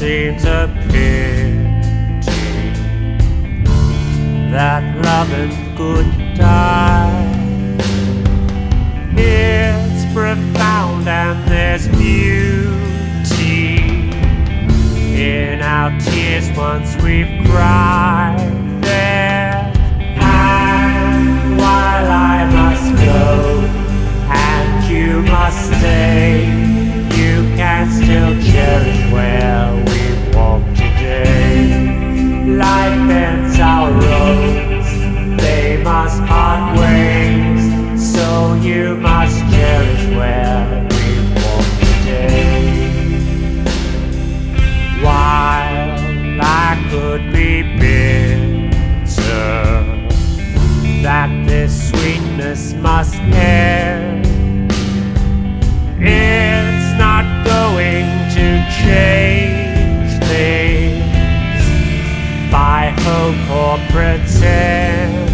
seems a pity that loving could die. It's profound and there's beauty in our tears once we've cried there. And while I must go and you must stay, you can still cherish where we've walked today. Life bends our roads, they must part ways, so you must cherish where we've walked today. While I could be bitter that this sweetness must end, it's not going to change things by hope or pretending.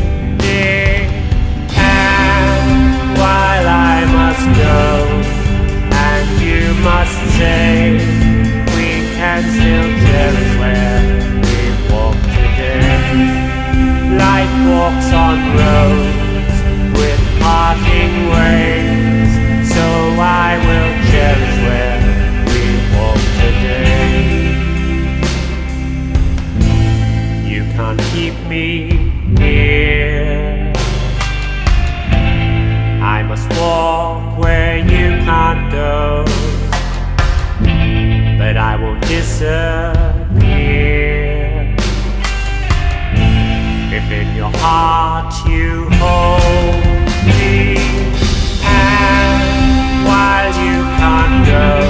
And while I must go and you must stay, we can still cherish where we've walked today. Life walks on roads with parting ways, so I will cherish where we walk today. You can't keep me here, I must walk where you can't go, but I won't disappear if in your heart you hold me. And while you can't go